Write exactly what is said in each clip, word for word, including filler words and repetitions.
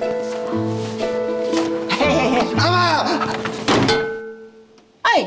嘿嘿嘿， 阿妈， 哎。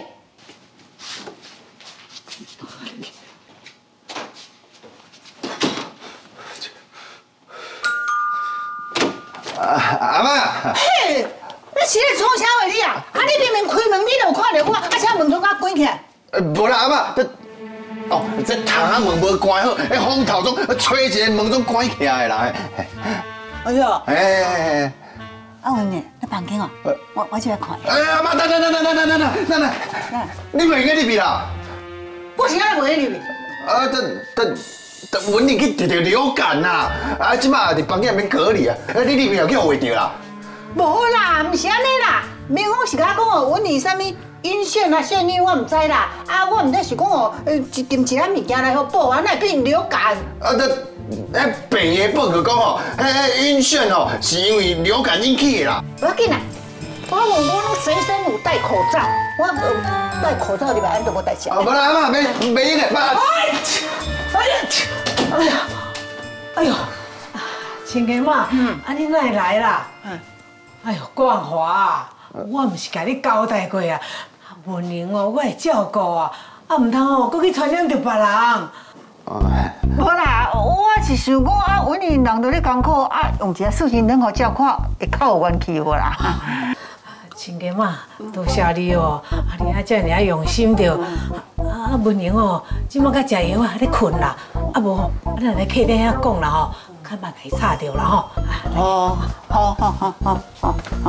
阿妈， 嘿，你是咧创啥话你啊？啊，你明明开门你就有看到我，啊，请门窗甲关起来。 呃，无啦，阿妈，这哦，这窗仔门无关好，迄风头总吹一个门总关起来啦。 哎呦， 哎， 阿文呢？你房间哦，我我去来看。 哎，阿妈，等等等等等等等等等等，你袂记入去啦？ 我是安尼袂入去。 啊，等等。 文玲去直直流感呐，啊，即马伫房间内面隔离啊，啊，你里面又叫我袂着啦。 无啦，唔是安尼啦，明讲是甲讲哦，文玲啥物阴眩啊、眩晕，我唔知啦。啊，我唔知是讲哦，呃，一订一篮物件来互补，啊，那变流感。 啊，这迄病的报告讲哦，迄晕眩哦，是因为流感引起的啦。 不要紧啦，我我我拢随身有戴口罩，我戴口罩里边安都无戴起来。 啊，无啦，阿妈，袂袂用的，妈。 哎呀！哎呀！哎呦！亲家妈，嗯，啊你哪会来啦？嗯，哎呦，冠华，我唔是甲你交代过啊，文玲哦，我会照顾啊，啊唔通哦，搁去传染着别人。 无啦，我是想讲啊，文玲人在咧艰苦，啊，用一个素心灯互照看，会较有元气无啦。 亲家妈，多谢你哦，啊你啊遮尔啊用心着。 啊，文玲哦，即马甲食药啊，咧困啦。啊无，啊咱来客厅遐讲啦吼，较莫给吵着啦吼。 哦，好好好好好好。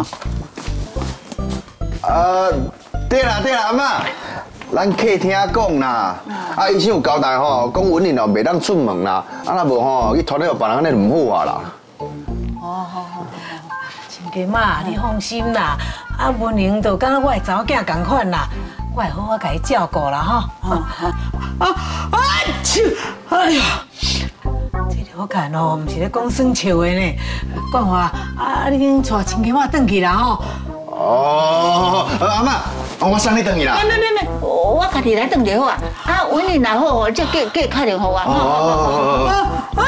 呃，对啦对啦，阿妈，咱客厅讲啦，啊，医生有交代吼，讲文玲哦袂当出门啦，啊若无吼，去拖咧互别人安尼就唔好啊啦。 哦，好好好。 亲家妈，你放心啦，啊文玲就敢我的查某囝同款啦。 我会好好甲伊照顾啦，吼。啊啊啊！笑，哎呀，这流感哦，唔是咧讲算笑的呢。冠华，啊，你紧带亲家妈转去啦，吼。 哦，阿妈，我送你转去啦。 没没没没，我家己来转就好啊。啊，文玲若好哦，再嫁嫁敲电互我。哦。啊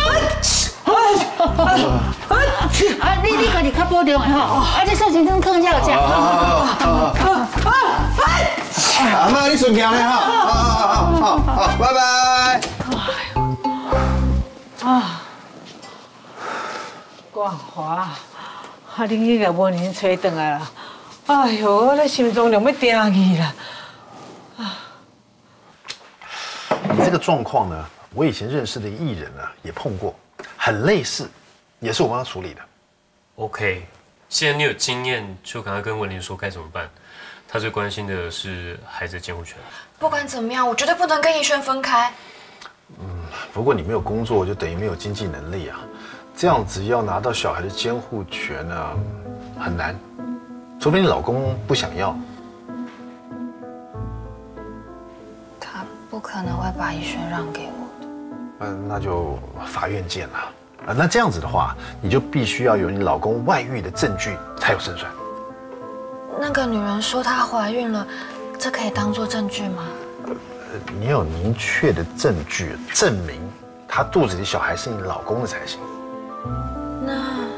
啊啊！啊，你你家己较保重的吼。啊，这寿星灯放下有吃。啊啊啊！ 阿妈，你顺行咧哈，好好好好，拜拜。 啊，冠华，啊，你去甲文玲找回来啦。哎呦，我咧心中就要定去啦。啊， 你这个状况呢，我以前认识的艺人呢也碰过，很类似，也是我帮他处理的。 OK， 既然你有经验，就赶快跟文玲说该怎么办。 他最关心的是孩子的监护权。 不管怎么样，我绝对不能跟怡轩分开。 嗯，不过你没有工作，就等于没有经济能力啊。这样子要拿到小孩的监护权呢，很难，除非你老公不想要。 他不可能会把怡轩让给我的。 嗯，那就法院见了。啊，那这样子的话，你就必须要有你老公外遇的证据才有胜算。 那个女人说她怀孕了，这可以当做证据吗？ 呃，你有明确的证据证明她肚子里小孩是你老公的才行。 那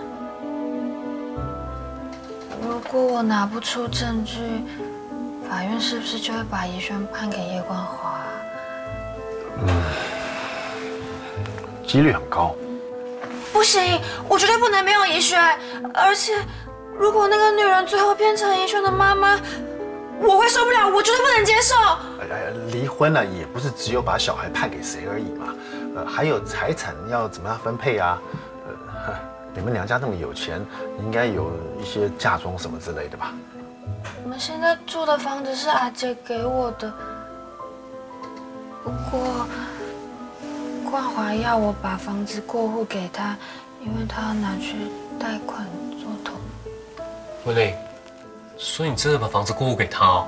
如果我拿不出证据，法院是不是就会把怡轩判给叶冠华？ 嗯，几率很高。 不行，我绝对不能没有怡轩，而且。 如果那个女人最后变成怡轩的妈妈，我会受不了，我绝对不能接受。 呃，离婚呢，也不是只有把小孩判给谁而已嘛，呃，还有财产要怎么样分配啊？呃，你们娘家那么有钱，应该有一些嫁妆什么之类的吧？ 我们现在住的房子是阿姐给我的，不过冠华要我把房子过户给他，因为他要拿去贷款做投。 文玲，所以你真的把房子过户给他哦？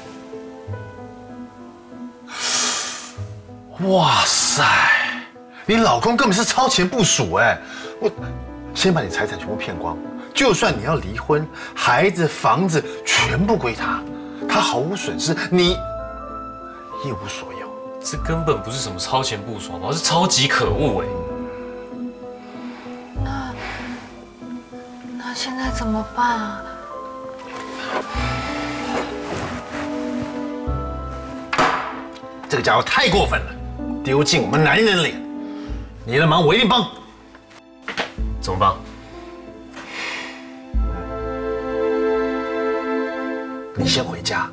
哇塞，你老公根本是超前部署哎！我先把你财产全部骗光，就算你要离婚，孩子、房子全部归他，他毫无损失，你一无所有。 这根本不是什么超前部署，好不好？是超级可恶哎！ 那现在怎么办啊？ 这个家伙太过分了，丢尽我们男人的脸。你的忙我一定帮。 怎么帮？ 你先回家。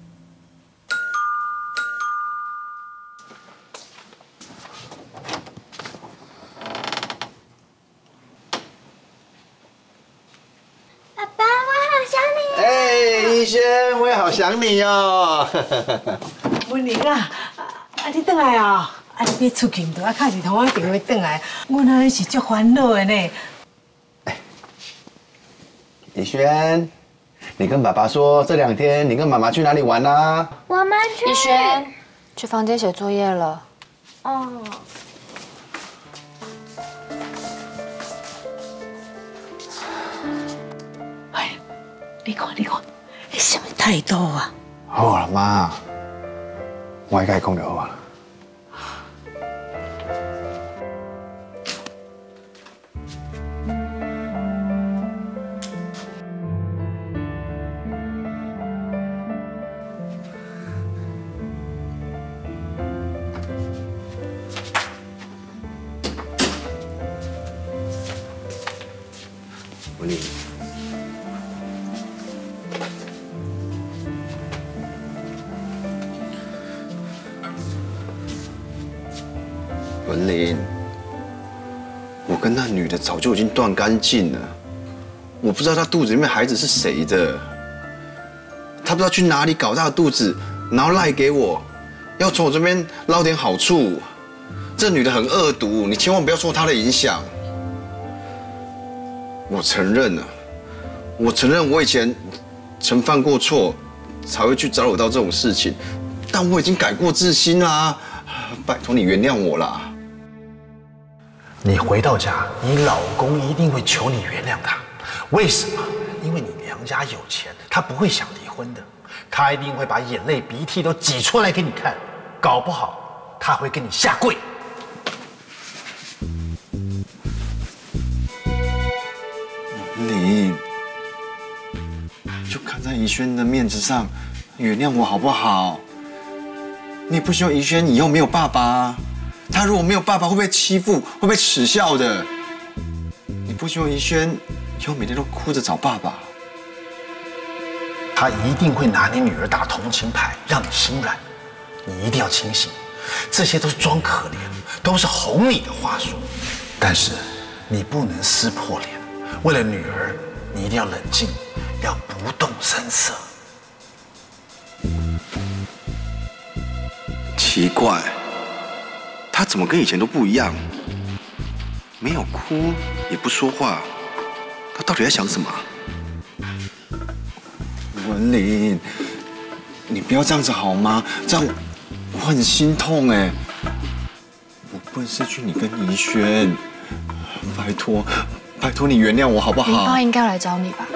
爸爸，我好想你。 哎，逸轩，我也好想你哦。 文玲啊，啊你倒来哦，啊你别出去，唔得啊，卡是同我电话转来，我那是足烦恼的呢。 逸轩，你跟爸爸说这两天你跟妈妈去哪里玩啊？ 我们去。 逸轩，去房间写作业了。 哦。 哎，你看你看，你什么态度啊？ 好啦，妈，我甲伊讲就好啊。文玲，文玲，我跟那女的早就已经断干净了。我不知道她肚子里面孩子是谁的，她不知道去哪里搞大的肚子，然后赖给我，要从我这边捞点好处。这女的很恶毒，你千万不要受她的影响。我承认了，我承认我以前曾犯过错，才会去招惹到这种事情，但我已经改过自新啦，拜托你原谅我啦。 你回到家，你老公一定会求你原谅他。为什么？因为你娘家有钱，他不会想离婚的，他一定会把眼泪鼻涕都挤出来给你看，搞不好他会跟你下跪。 你就看在怡轩的面子上，原谅我好不好？你也不希望怡轩以后没有爸爸啊。他如果没有爸爸，会被欺负，会被耻笑的。你不希望怡轩以后每天都哭着找爸爸。 他一定会拿你女儿打同情牌，让你心软。你一定要清醒，这些都是装可怜，都是哄你的话术。但是你不能撕破脸。为了女儿，你一定要冷静，要不动声色。 奇怪，他怎么跟以前都不一样？没有哭，也不说话，他到底在想什么？文玲，你不要这样子好吗？这样我很心痛哎。我不能失去你跟怡轩，拜托。拜托你原谅我好不好？ 你爸应该来找你吧？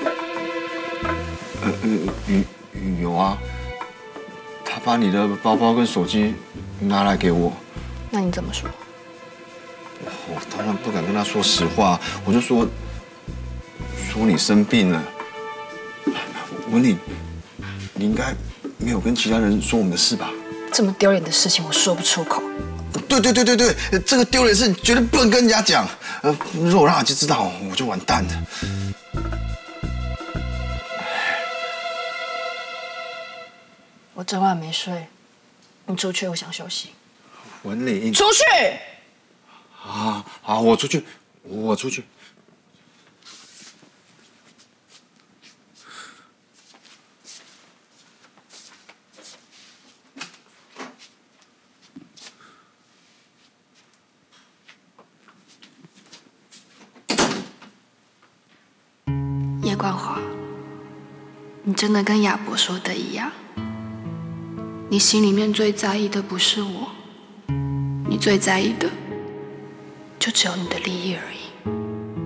呃呃，有有啊，他把你的包包跟手机拿来给我。 那你怎么说？ 我当然不敢跟他说实话，我就说说你生病了。文玲，你应该没有跟其他人说我们的事吧？ 这么丢脸的事情我说不出口。 对对对对对，这个丢脸事绝对不能跟人家讲。呃，如果让阿杰知道，我就完蛋了。 我整晚没睡，你出去，我想休息。 文玲， 出去！ 好，好，我出去，我出去。 叶冠华，你真的跟亚伯说的一样，你心里面最在意的不是我，你最在意的就只有你的利益而已。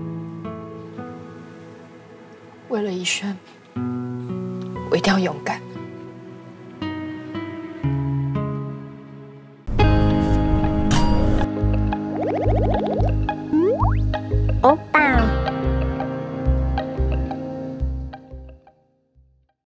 为了怡轩，我一定要勇敢。